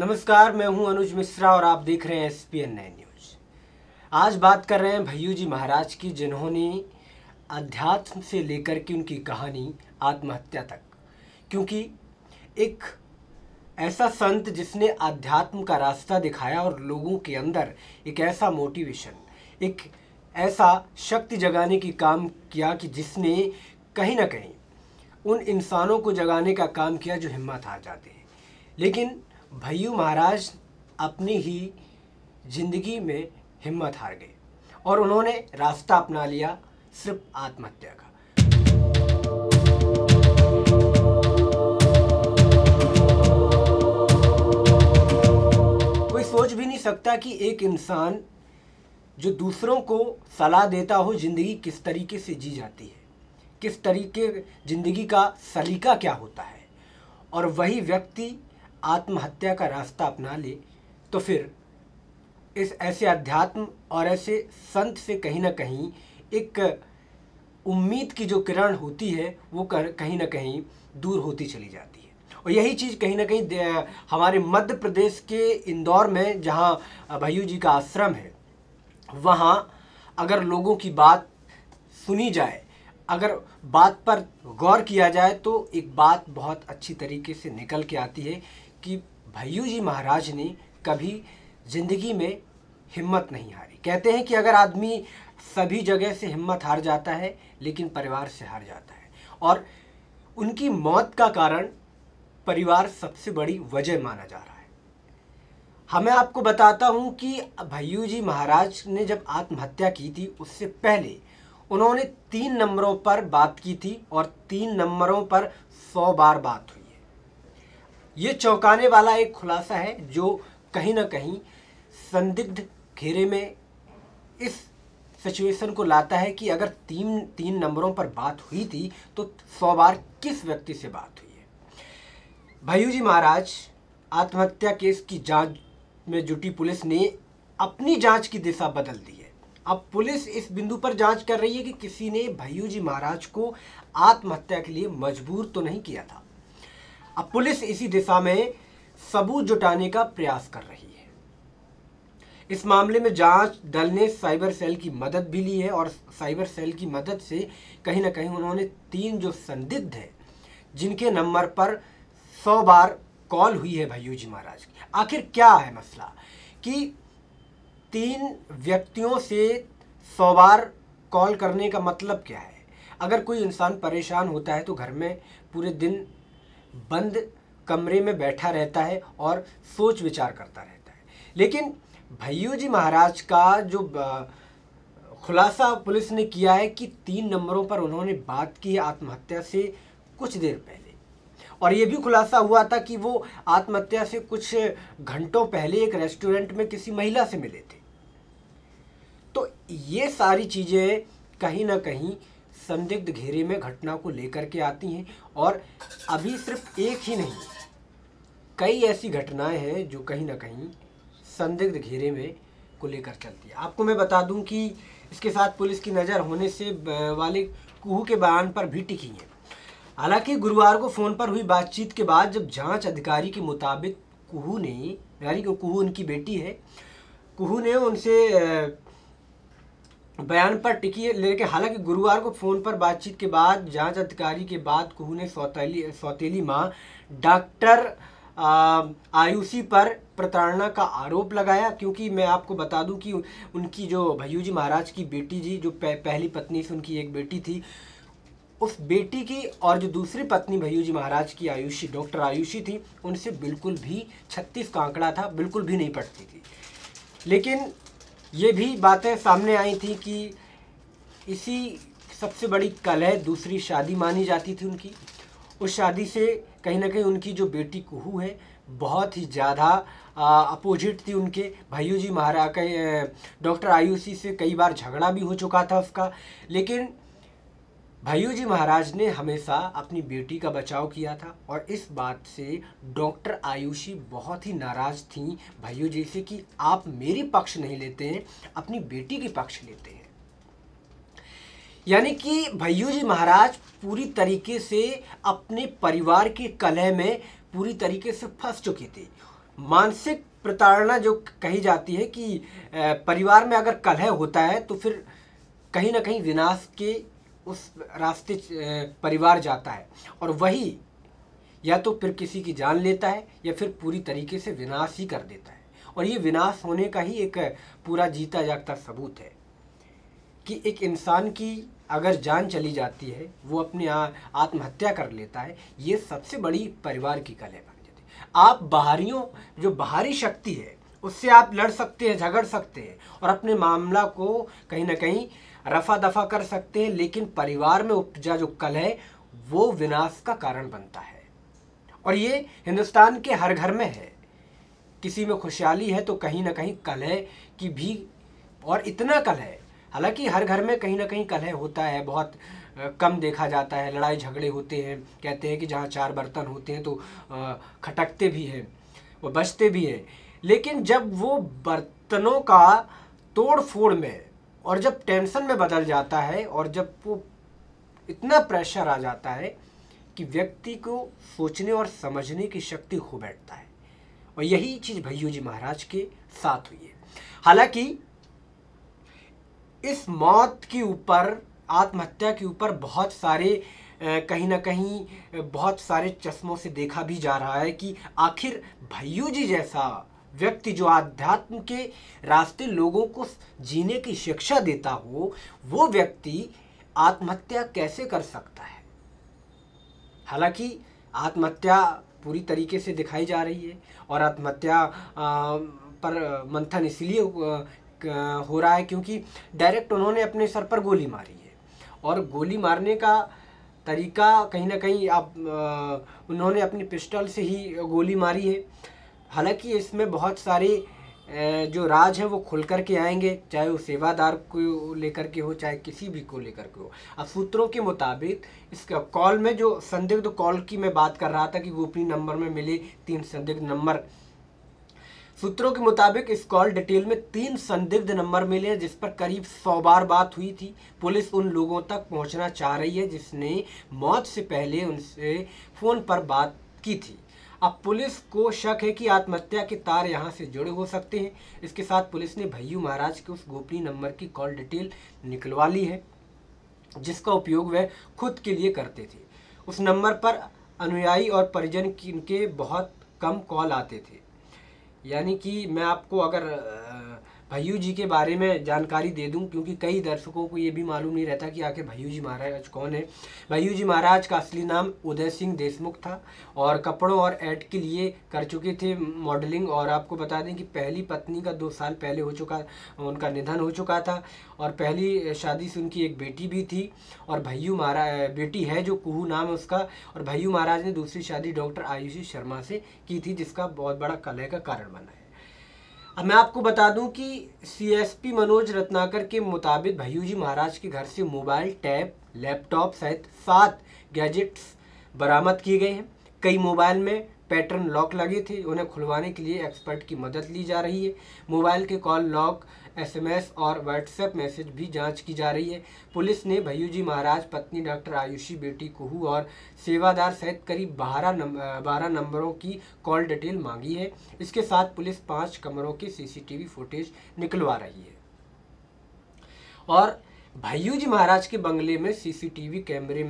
नमस्कार, मैं हूं अनुज मिश्रा और आप देख रहे हैं SPN 9 न्यूज। आज बात कर रहे हैं भय्यू जी महाराज की, जिन्होंने अध्यात्म से लेकर के उनकी कहानी आत्महत्या तक, क्योंकि एक ऐसा संत जिसने अध्यात्म का रास्ता दिखाया और लोगों के अंदर एक ऐसा मोटिवेशन, एक ऐसा शक्ति जगाने की काम किया कि जिसने कहीं ना कहीं उन इंसानों को जगाने का काम किया जो हिम्मत हार जाते हैं। लेकिन भय्यू महाराज अपनी ही जिंदगी में हिम्मत हार गए और उन्होंने रास्ता अपना लिया सिर्फ आत्महत्या का। कोई सोच भी नहीं सकता कि एक इंसान जो दूसरों को सलाह देता हो जिंदगी किस तरीके से जी जाती है, किस तरीके जिंदगी का सलीका क्या होता है, और वही व्यक्ति आत्महत्या का रास्ता अपना ले, तो फिर इस ऐसे अध्यात्म और ऐसे संत से कहीं ना कहीं एक उम्मीद की जो किरण होती है वो कहीं ना कहीं दूर होती चली जाती है। और यही चीज़ कहीं ना कहीं हमारे मध्य प्रदेश के इंदौर में, जहाँ भय्यू जी का आश्रम है, वहाँ अगर लोगों की बात सुनी जाए, अगर बात पर गौर किया जाए, तो एक बात बहुत अच्छी तरीके से निकल के आती है कि भय्यू जी महाराज ने कभी ज़िंदगी में हिम्मत नहीं हारी। कहते हैं कि अगर आदमी सभी जगह से हिम्मत हार जाता है लेकिन परिवार से हार जाता है, और उनकी मौत का कारण परिवार सबसे बड़ी वजह माना जा रहा है। मैं आपको बताता हूं कि भय्यू जी महाराज ने जब आत्महत्या की थी, उससे पहले उन्होंने 3 नंबरों पर बात की थी और 3 नंबरों पर 100 बार बात हुई है। ये चौंकाने वाला एक खुलासा है जो कहीं ना कहीं संदिग्ध घेरे में इस सिचुएशन को लाता है कि अगर 3 नंबरों पर बात हुई थी तो 100 बार किस व्यक्ति से बात हुई है। भय्यू जी महाराज आत्महत्या केस की जांच में जुटी पुलिस ने अपनी जांच की दिशा बदल दी है। अब पुलिस इस बिंदु पर जांच कर रही है कि किसी ने भय्यू जी महाराज को आत्महत्या के लिए मजबूर तो नहीं किया था। अब पुलिस इसी दिशा में सबूत जुटाने का प्रयास कर रही है। इस मामले में जांच दल ने साइबर सेल की मदद भी ली है और साइबर सेल की मदद से कहीं ना कहीं उन्होंने 3 जो संदिग्ध हैं, जिनके नंबर पर 100 बार कॉल हुई है भय्यू जी महाराज की। आखिर क्या है मसला कि 3 व्यक्तियों से 100 बार कॉल करने का मतलब क्या है। अगर कोई इंसान परेशान होता है तो घर में पूरे दिन बंद कमरे में बैठा रहता है और सोच विचार करता रहता है। लेकिन भय्यू जी महाराज का जो खुलासा पुलिस ने किया है कि 3 नंबरों पर उन्होंने बात की आत्महत्या से कुछ देर पहले, और ये भी खुलासा हुआ था कि वो आत्महत्या से कुछ घंटों पहले एक रेस्टोरेंट में किसी महिला से मिले थे। तो ये सारी चीज़ें कहीं ना कहीं संदिग्ध घेरे में घटना को लेकर के आती हैं, और अभी सिर्फ एक ही नहीं, कई ऐसी घटनाएं हैं जो कहीं ना कहीं संदिग्ध घेरे में को लेकर चलती है। आपको मैं बता दूं कि इसके साथ पुलिस की नज़र होने से वाले कुहू के बयान पर भी टिकी है। हालांकि गुरुवार को फ़ोन पर हुई बातचीत के बाद जब जांच अधिकारी के मुताबिक कुहू ने, यानी कि कुहू उनकी बेटी है, कुहू ने उनसे बयान पर टिकी है। लेकिन हालांकि गुरुवार को फ़ोन पर बातचीत के बाद जांच अधिकारी के बाद कुहू ने सौतेली मां डॉक्टर आयुषी पर प्रताड़ना का आरोप लगाया, क्योंकि मैं आपको बता दूं कि उनकी जो भय्यू जी महाराज की बेटी जी, जो पहली पत्नी से उनकी एक बेटी थी, उस बेटी की और जो दूसरी पत्नी भय्यू जी महाराज की आयुषी, डॉक्टर आयुषी थी, उनसे बिल्कुल भी 36 का आंकड़ा था, बिल्कुल भी नहीं पटती थी। लेकिन ये भी बातें सामने आई थी कि इसी सबसे बड़ी कलह दूसरी शादी मानी जाती थी उनकी। उस शादी से कहीं ना कहीं उनकी जो बेटी कुहू है बहुत ही ज़्यादा अपोजिट थी उनके। भय्यू जी महाराज का डॉक्टर आयुषी से कई बार झगड़ा भी हो चुका था उसका, लेकिन भय्यू जी महाराज ने हमेशा अपनी बेटी का बचाव किया था, और इस बात से डॉक्टर आयुषी बहुत ही नाराज़ थी भय्यू जी से कि आप मेरी पक्ष नहीं लेते हैं, अपनी बेटी की पक्ष लेते हैं। यानी कि भय्यू जी महाराज पूरी तरीके से अपने परिवार के कलह में पूरी तरीके से फंस चुके थे। मानसिक प्रताड़ना जो कही जाती है कि परिवार में अगर कलह होता है तो फिर कहीं ना कहीं विनाश के उस रास्ते परिवार जाता है, और वही या तो फिर किसी की जान लेता है या फिर पूरी तरीके से विनाश ही कर देता है। और ये विनाश होने का ही एक पूरा जीता जागता सबूत है कि एक इंसान की अगर जान चली जाती है, वो अपने आत्महत्या कर लेता है, ये सबसे बड़ी परिवार की कलह बन जाती है। आप बाहरियों, जो बाहरी शक्ति है उससे आप लड़ सकते हैं, झगड़ सकते हैं और अपने मामला को कहीं ना कहीं रफा दफा कर सकते हैं, लेकिन परिवार में उपजा जो कलह वो विनाश का कारण बनता है। और ये हिंदुस्तान के हर घर में है। किसी में खुशहाली है तो कहीं ना कहीं कलह की भी, और इतना कलह, हालांकि हर घर में कहीं ना कहीं कलह होता है, बहुत कम देखा जाता है, लड़ाई झगड़े होते हैं। कहते हैं कि जहाँ 4 बर्तन होते हैं तो खटकते भी हैं, वो बचते भी हैं, लेकिन जब वो बर्तनों का तोड़ फोड़ में और जब टेंशन में बदल जाता है और जब वो इतना प्रेशर आ जाता है कि व्यक्ति को सोचने और समझने की शक्ति खो बैठता है। और यही चीज़ भैय्यू जी महाराज के साथ हुई है। हालांकि इस मौत के ऊपर, आत्महत्या के ऊपर बहुत सारे कहीं ना कहीं बहुत सारे चश्मों से देखा भी जा रहा है कि आखिर भैय्यू जी जैसा व्यक्ति जो आध्यात्म के रास्ते लोगों को जीने की शिक्षा देता हो, वो व्यक्ति आत्महत्या कैसे कर सकता है। हालांकि आत्महत्या पूरी तरीके से दिखाई जा रही है और आत्महत्या पर मंथन इसलिए हो रहा है क्योंकि डायरेक्ट उन्होंने अपने सर पर गोली मारी है, और गोली मारने का तरीका कहीं ना कहीं उन्होंने अपनी पिस्टल से ही गोली मारी है। हालांकि इसमें बहुत सारे जो राज हैं वो खुल कर के आएंगे, चाहे वो सेवादार को लेकर के हो, चाहे किसी भी को लेकर के हो। अब सूत्रों के मुताबिक इस कॉल में जो संदिग्ध कॉल की मैं बात कर रहा था कि गोपनीय नंबर में मिले 3 संदिग्ध नंबर, सूत्रों के मुताबिक इस कॉल डिटेल में 3 संदिग्ध नंबर मिले हैं जिस पर करीब 100 बार बात हुई थी। पुलिस उन लोगों तक पहुंचना चाह रही है जिसने मौत से पहले उनसे फ़ोन पर बात की थी। अब पुलिस को शक है कि आत्महत्या के तार यहां से जुड़े हो सकते हैं। इसके साथ पुलिस ने भैय्यू महाराज के उस गोपनीय नंबर की कॉल डिटेल निकलवा ली है जिसका उपयोग वह खुद के लिए करते थे। उस नंबर पर अनुयायी और परिजन के बहुत कम कॉल आते थे। यानी कि मैं आपको अगर भैय्यू जी के बारे में जानकारी दे दूं, क्योंकि कई दर्शकों को ये भी मालूम नहीं रहता कि आखिर भैय्यू जी महाराज कौन है। भैय्यू जी महाराज का असली नाम उदय सिंह देशमुख था और कपड़ों और ऐड के लिए कर चुके थे मॉडलिंग। और आपको बता दें कि पहली पत्नी का 2 साल पहले उनका निधन हो चुका था और पहली शादी से उनकी एक बेटी भी थी, और भैय्यू महाराज बेटी है जो कुहू नाम है उसका। और भैय्यू महाराज ने दूसरी शादी डॉक्टर आयुषी शर्मा से की थी जिसका बहुत बड़ा कलह का कारण बना है। अब मैं आपको बता दूं कि CSP मनोज रत्नाकर के मुताबिक भैय्यू जी महाराज के घर से मोबाइल, टैब, लैपटॉप सहित 7 गैजेट्स बरामद किए गए हैं। कई मोबाइल में पैटर्न लॉक लगे थे, उन्हें खुलवाने के लिए एक्सपर्ट की मदद ली जा रही है। मोबाइल के कॉल लॉग, SMS और व्हाट्सएप मैसेज भी जांच की जा रही है। पुलिस ने भैय्यू जी महाराज, पत्नी डॉक्टर आयुषी, बेटी कुहू और सेवादार सहित करीब 12 नंबरों की कॉल डिटेल मांगी है। इसके साथ पुलिस 5 कमरों के CCTV फुटेज निकलवा रही है। और भैय्यू जी महाराज के बंगले में CCTV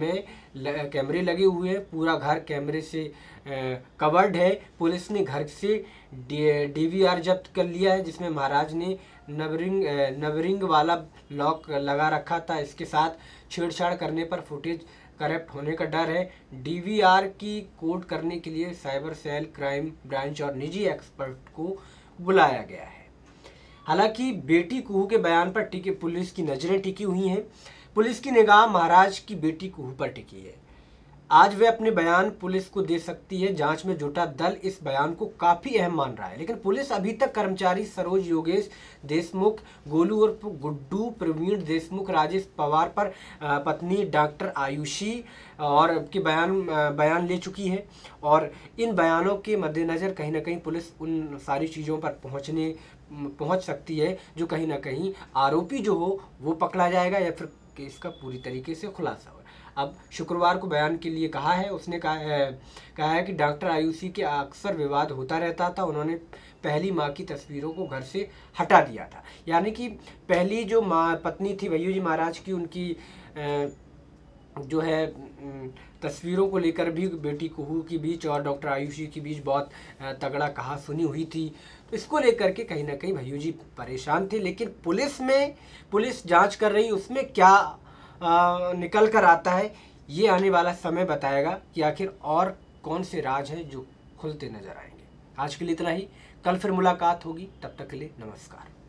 कैमरे लगे हुए हैं। पूरा घर कैमरे से कवर्ड है। पुलिस ने घर से DVR जब्त कर लिया है जिसमें महाराज ने नवरिंग वाला लॉक लगा रखा था। इसके साथ छेड़छाड़ करने पर फुटेज करप्ट होने का डर है। DVR की कोड करने के लिए साइबर सेल, क्राइम ब्रांच और निजी एक्सपर्ट को बुलाया गया है। हालांकि बेटी कुहू के बयान पर पुलिस की नजरें टिकी हुई हैं। पुलिस की निगाह महाराज की बेटी कुहू पर टिकी है। आज वे अपने बयान पुलिस को दे सकती है। जांच में जुटा दल इस बयान को काफी अहम मान रहा है, लेकिन पुलिस अभी तक कर्मचारी सरोज योगेश देशमुख, गोलू उर्फ गुड्डू, प्रवीण देशमुख, राजेश पवार पर पत्नी डॉक्टर आयुषी और के बयान ले चुकी है। और इन बयानों के मद्देनजर कहीं ना कहीं पुलिस उन सारी चीज़ों पर पहुंच सकती है जो कहीं ना कहीं आरोपी जो हो वो पकड़ा जाएगा या फिर केस का पूरी तरीके से खुलासा हो। अब शुक्रवार को बयान के लिए कहा है, उसने कहा है कि डॉक्टर आयुषी के अक्सर विवाद होता रहता था, उन्होंने पहली माँ की तस्वीरों को घर से हटा दिया था। यानी कि पहली जो माँ पत्नी थी भैय्यू जी महाराज की, उनकी जो है तस्वीरों को लेकर भी बेटी कुहू के बीच और डॉक्टर आयुषी के बीच बहुत तगड़ा कहा सुनी हुई थी। तो इसको लेकर के कहीं ना कहीं भैय्यू जी परेशान थे। लेकिन पुलिस जांच कर रही, उसमें क्या निकल कर आता है ये आने वाला समय बताएगा कि आखिर और कौन से राज हैं जो खुलते नजर आएंगे। आज के लिए इतना ही, कल फिर मुलाकात होगी, तब तक के लिए नमस्कार।